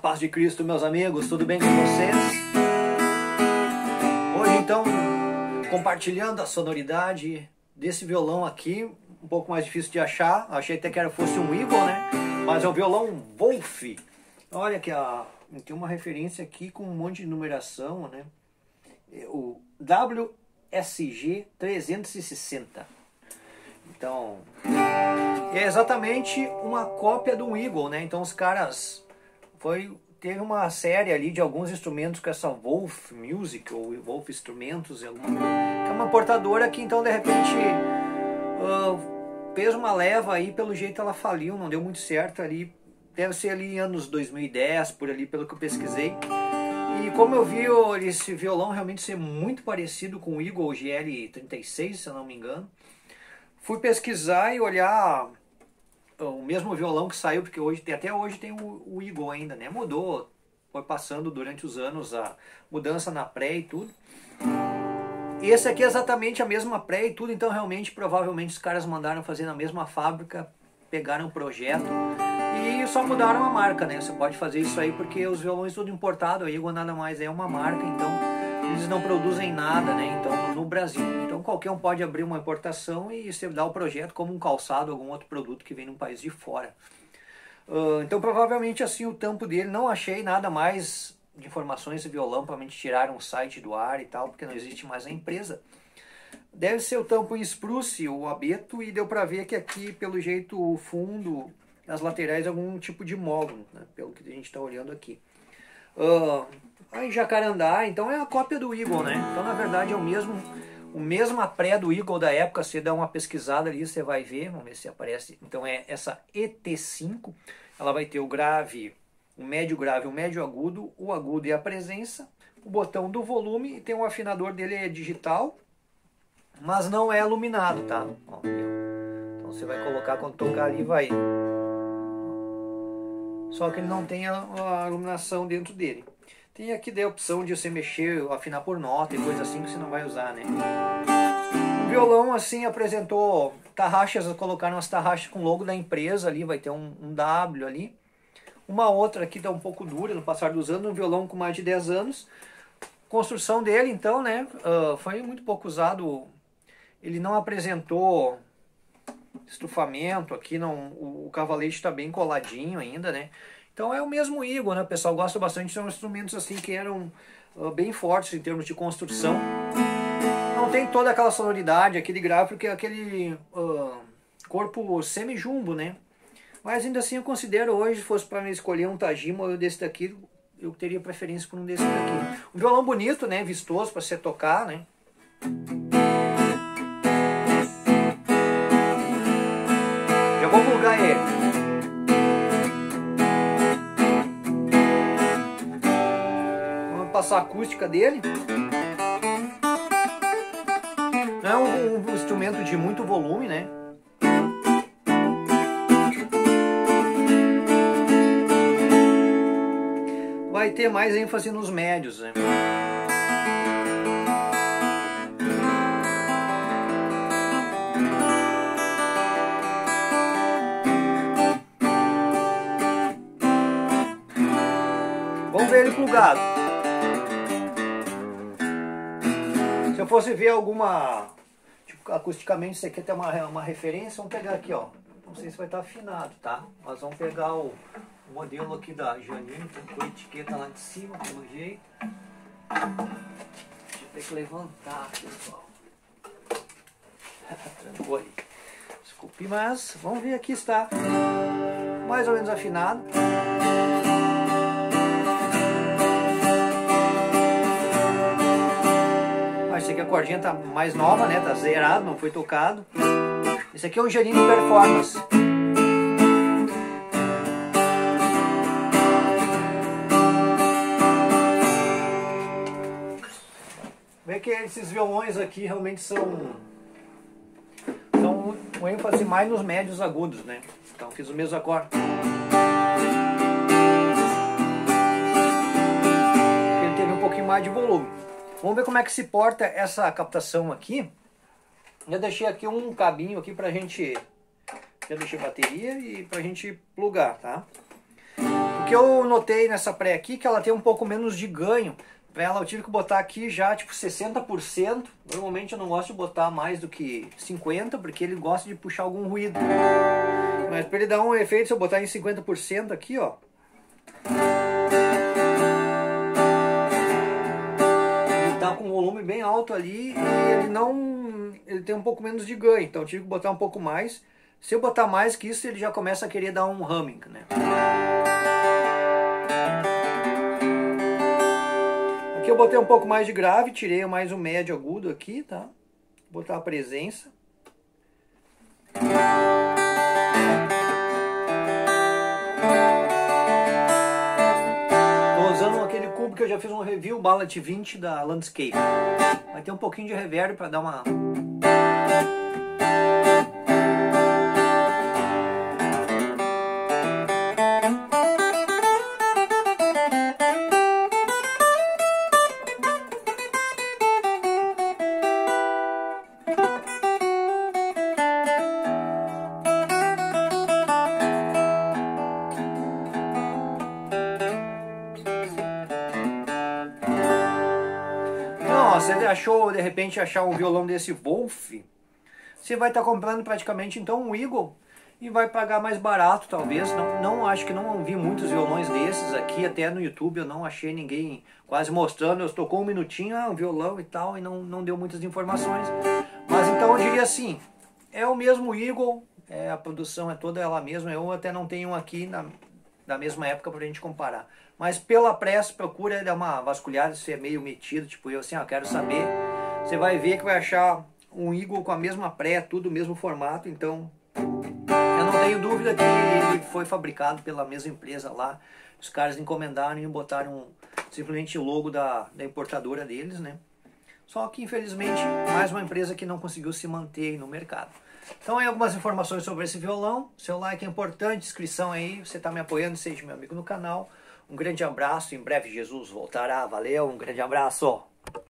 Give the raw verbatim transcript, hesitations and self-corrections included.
paz de Cristo, meus amigos, tudo bem com vocês? Hoje, então, compartilhando a sonoridade desse violão aqui, um pouco mais difícil de achar, achei até que era, fosse um Eagle, né? Mas é o violão Wolf. Olha que a, tem uma referência aqui com um monte de numeração, né? O W S G trezentos e sessenta. Então, é exatamente uma cópia do Eagle, né? Então os caras... Foi, teve uma série ali de alguns instrumentos com essa Wolf Music, ou Wolf Instrumentos, que é uma importadora que então de repente uh, fez uma leva aí, pelo jeito ela faliu, não deu muito certo ali. Deve ser ali em anos dois mil e dez, por ali, pelo que eu pesquisei. E como eu vi esse violão realmente ser muito parecido com o Eagle G L trinta e seis, se eu não me engano, fui pesquisar e olhar o mesmo violão que saiu, porque hoje até hoje tem o, o Eagle ainda, né? Mudou, foi passando durante os anos a mudança na pré e tudo. Esse aqui é exatamente a mesma pré e tudo, então realmente, provavelmente os caras mandaram fazer na mesma fábrica, pegaram o projeto e só mudaram a marca, né? Você pode fazer isso aí porque os violões tudo importado, a Eagle nada mais é uma marca, então eles não produzem nada, né? Então no Brasil. Então qualquer um pode abrir uma importação e você dá o projeto como um calçado, algum outro produto que vem num país de fora. Uh, então provavelmente assim o tampo dele, não achei nada mais de informações de violão, provavelmente tiraram o site do ar e tal, porque não existe mais a empresa. Deve ser o tampo em spruce, o abeto, e deu pra ver que aqui, pelo jeito, o fundo, as laterais, algum tipo de módulo, né? Pelo que a gente está olhando aqui. Uh, aí Jacarandá, então é a cópia do Eagle, né? Então na verdade é o mesmo, o mesma pré do Eagle da época. Você dá uma pesquisada ali, você vai ver, vamos ver se aparece. Então é essa E T cinco, ela vai ter o grave, o médio grave, o médio agudo, o agudo e a presença, o botão do volume, e tem um afinador dele é digital, mas não é iluminado, tá? Ó, então você vai colocar, quando tocar ali vai... Só que ele não tem a, a iluminação dentro dele. Tem aqui daí a opção de você mexer, afinar por nota e coisa assim que você não vai usar, né? O violão assim apresentou tarraxas, colocaram as tarraxas com o logo da empresa ali, vai ter um, um W ali. Uma outra aqui tá um pouco dura no passar dos anos, um violão com mais de dez anos. Construção dele então, né, uh, foi muito pouco usado. Ele não apresentou estufamento aqui, não, o, o cavalete está bem coladinho ainda, né? Então é o mesmo Eagle, né? O pessoal gosta bastante, são instrumentos assim que eram uh, bem fortes em termos de construção. Não tem toda aquela sonoridade, aquele grave, porque é aquele uh, corpo semi-jumbo, né? Mas ainda assim eu considero hoje, se fosse para me escolher um Tajima ou desse daqui, eu teria preferência por um desse daqui. Um violão bonito, né? Vistoso para você tocar, né? Já vou plugar ele. Vamos passar a acústica dele. Não é um, um instrumento de muito volume, né? Vai ter mais ênfase nos médios, né? Vamos ver ele plugado. Se eu fosse ver alguma, tipo, acusticamente isso aqui tem uma, uma referência, vamos pegar aqui, ó. Não sei se vai estar afinado, tá? Mas vamos pegar o O modelo aqui da Janine, com a etiqueta lá de cima, pelo jeito. Deixa eu ter que levantar, pessoal. Trancou aí. Desculpe, mas vamos ver aqui, está mais ou menos afinado. Ah, esse aqui a cordinha tá mais nova, né? Tá zerado, não foi tocado. Esse aqui é o Janine Performance. Vê que esses violões aqui realmente são, são um ênfase mais nos médios agudos, né? Então fiz o mesmo acorde. Ele teve um pouquinho mais de volume. Vamos ver como é que se porta essa captação aqui. Já deixei aqui um cabinho aqui pra gente... Já deixei bateria e pra gente plugar, tá? O que que eu notei nessa pré aqui, que ela tem um pouco menos de ganho. Pra ela eu tive que botar aqui já tipo sessenta por cento. Normalmente eu não gosto de botar mais do que cinquenta por cento, porque ele gosta de puxar algum ruído. Mas para ele dar um efeito, se eu botar em cinquenta por cento aqui, ó. Ele tá com um volume bem alto ali e ele não... ele tem um pouco menos de ganho, então eu tive que botar um pouco mais. Se eu botar mais que isso, ele já começa a querer dar um humming, né? Aqui eu botei um pouco mais de grave, tirei mais um médio agudo aqui, tá? Vou botar a presença. Tô usando aquele cubo que eu já fiz um review, Ballad vinte da Landscape. Vai ter um pouquinho de reverb para dar uma... Você achou, de repente, achar um violão desse Wolf, você vai estar comprando praticamente então um Eagle e vai pagar mais barato, talvez. Não, não acho que não vi muitos violões desses aqui, até no YouTube eu não achei ninguém quase mostrando. Eu tocou um minutinho, ah, um violão e tal, e não, não deu muitas informações. Mas então eu diria assim, é o mesmo Eagle, é, a produção é toda ela mesma. Eu até não tenho um aqui na, da mesma época pra gente comparar. Mas pela pressa, procura dar uma vasculhada, se é meio metido, tipo eu assim, ó, quero saber. Você vai ver que vai achar um Eagle com a mesma pré, tudo o mesmo formato, então eu não tenho dúvida que ele foi fabricado pela mesma empresa lá. Os caras encomendaram e botaram simplesmente o logo da, da importadora deles, né? Só que infelizmente mais uma empresa que não conseguiu se manter aí no mercado. Então aí algumas informações sobre esse violão. Seu like é importante, inscrição aí, você está me apoiando, seja meu amigo no canal. Um grande abraço, em breve Jesus voltará, valeu, um grande abraço!